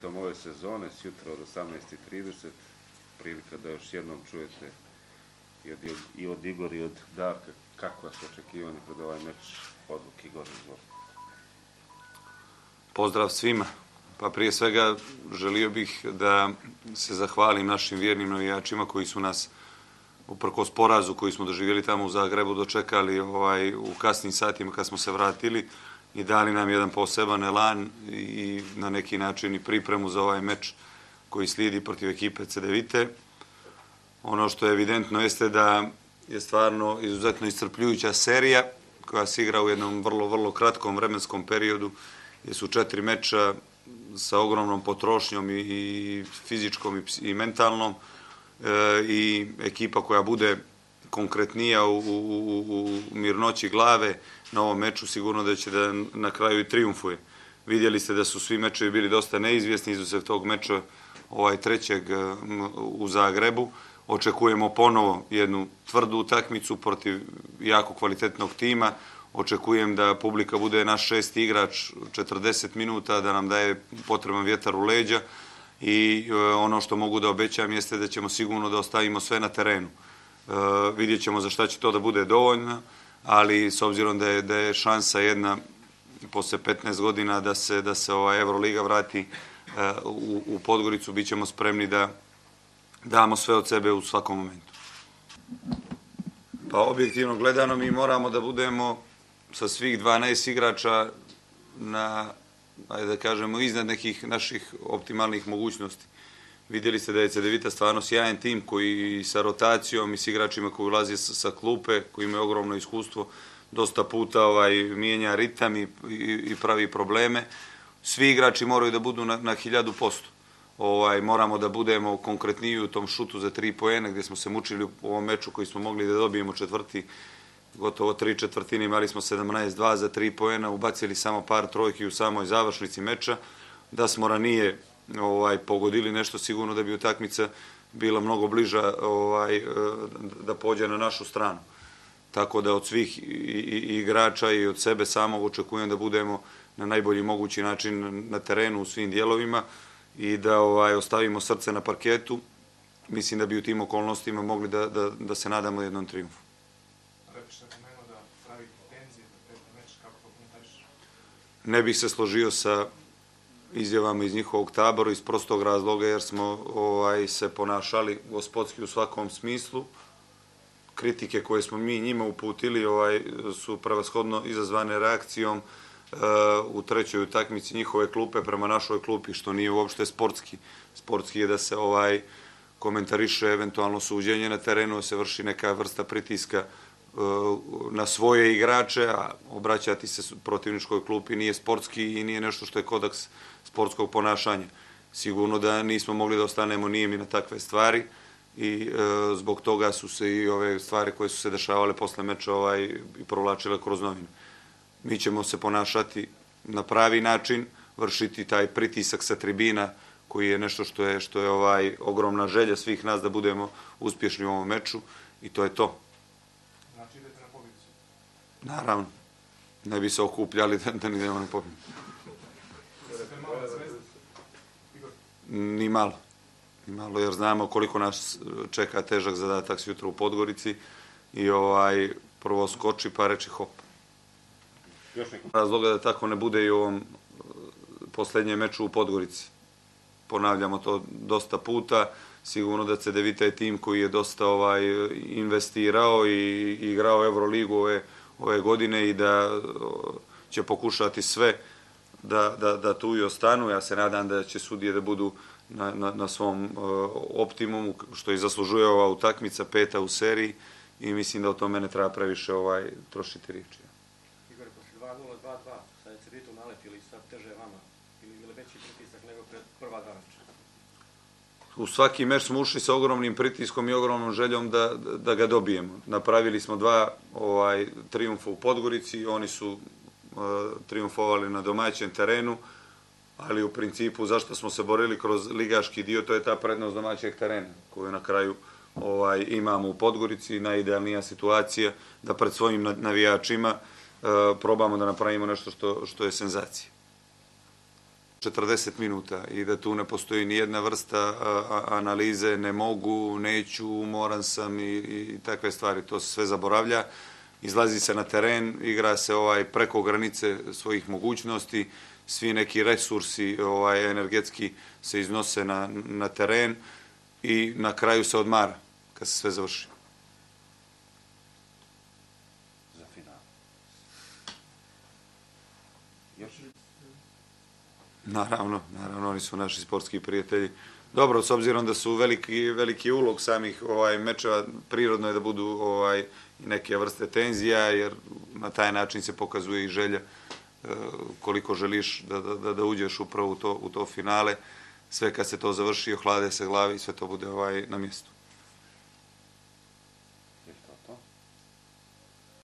Tom ove sezone, sjutra od 18:30, prilika da još jednom čujete i od Igora i od Darka kakva su očekivanja pred ovaj meč. Odluke Igor Jovović. Pozdrav svima. Pa prije svega želio bih da se zahvalim našim vjernim navijačima koji su nas uprkos porazu koji smo doživjeli tamo u Zagrebu dočekali u kasnim satima kad smo se vratili i dali nam jedan poseban elan i na neki način i pripremu za ovaj meč koji slijedi protiv ekipe Cedevite. Ono što je evidentno jeste da je stvarno izuzetno iscrpljujuća serija koja se igra u jednom vrlo kratkom vremenskom periodu, gdje su 4 meča sa ogromnom potrošnjom i fizičkom i mentalnom i ekipa koja bude konkretnija u mirnoći glave na ovom meču sigurno da će da na kraju i trijumfuje. Vidjeli ste da su svi mečevi bili dosta neizvjesni, izuzev tog meča trećeg u Zagrebu. Očekujemo ponovo jednu tvrdu utakmicu protiv jako kvalitetnog tima. Očekujem da publika bude naš 6. igrač 40 minuta, da nam daje potreban vjetar u leđa i ono što mogu da obećam jeste da ćemo sigurno da ostavimo sve na terenu. Vidjet ćemo za šta će to da bude dovoljno, ali s obzirom da je šansa jedna posle 15 godina da se Euroliga vrati u Podgoricu, bit ćemo spremni da damo sve od sebe u svakom momentu. Pa objektivno gledano mi moramo da budemo sa svih 12 igrača da kažemo, iznad nekih naših optimalnih mogućnosti. Vidjeli ste da je Cedevita stvarno sjajan tim koji sa rotacijom i s igračima koji ulaze sa klupe, koji imaju ogromno iskustvo, dosta puta mijenja ritam i pravi probleme. Svi igrači moraju da budu na 1000%. Moramo da budemo konkretniji u tom šutu za 3 poena gdje smo se mučili u ovom meču koji smo mogli da dobijemo četvrti, gotovo 3/4, imali smo 17-2 za 3 poena, ubacili samo par trojki u samoj završnici meča. Da smo ranije pogodili nešto, sigurno da bi utakmica bila mnogo bliža da pođe na našu stranu. Tako da od svih igrača i od sebe samog očekujem da budemo na najbolji mogući način na terenu u svim dijelovima i da ostavimo srce na parketu. Mislim da bi u tim okolnostima mogli da se nadamo jednom trijumfu. Ne bih se složio sa izjavama iz njihovog tabora iz prostog razloga jer smo se ponašali gospodski u svakom smislu. Kritike koje smo mi njima uputili su prevashodno izazvane reakcijom u trećoj utakmici njihove klupe prema našoj klupi, što nije uopšte sportski. Sportski je da se komentariše eventualno suđenje na terenu, da se vrši neka vrsta pritiska na svoje igrače, a obraćati se protivničkoj klupi nije sportski i nije nešto što je kodeks sportskog ponašanja. Sigurno da nismo mogli da ostanemo nijemi na takve stvari i zbog toga su se i ove stvari koje su se dešavale posle meča provlačile kroz novine. Mi ćemo se ponašati na pravi način, vršiti taj pritisak sa tribina koji je nešto što je ogromna želja svih nas da budemo uspješni u ovom meču i to je to. Znači idete na pobjedu? Naravno. Ne bi se okupljali da ne idemo na pobjedu. Ni malo. Ni malo jer znamo koliko nas čeka težak zadatak sjutra u Podgorici i prvo skoči pa reći hop. Razloga da tako ne bude i u ovom posljednjem meču u Podgorici. Ponavljamo to dosta puta. Sigurno da Cedevita je tim koji je dosta investirao i igrao Euroligu ove godine i da će pokušati sve da tu i ostanu. Ja se nadam da će sudije da budu na svom optimumu, što i zaslužuje ova utakmica, 5. u seriji i mislim da o tome ne treba previše trošiti riječi. Igor, posle 2:0, 2:2, sad je Cedevitom naletili i sad teže vama ili veći pritisak nego pred prva dva meča? U svaki meč smo ušli sa ogromnim pritiskom i ogromnom željom da ga dobijemo. Napravili smo 2 trijumfa u Podgorici, oni su trijumfovali na domaćem terenu, ali u principu zašto smo se borili kroz ligaški dio, to je ta prednost domaćeg terena koju na kraju imamo u Podgorici. Najidealnija situacija da pred svojim navijačima probamo da napravimo nešto što je senzacija. 40 minuta i da tu ne postoji ni jedna vrsta analize, ne mogu, neću, moran sam i takve stvari. To se sve zaboravlja. Izlazi se na teren, igra se preko granice svojih mogućnosti, svi neki resursi energetski se iznose na teren i na kraju se odmara kad se sve završi. Za final. Još? Naravno, oni su naši sportski prijatelji. Dobro, s obzirom da su veliki ulog samih mečeva, prirodno je da budu i neke vrste tenzija, jer na taj način se pokazuje i želja koliko želiš da uđeš upravo u to finale. Sve kad se to završi, ohlade se glavi i sve to bude na mjestu.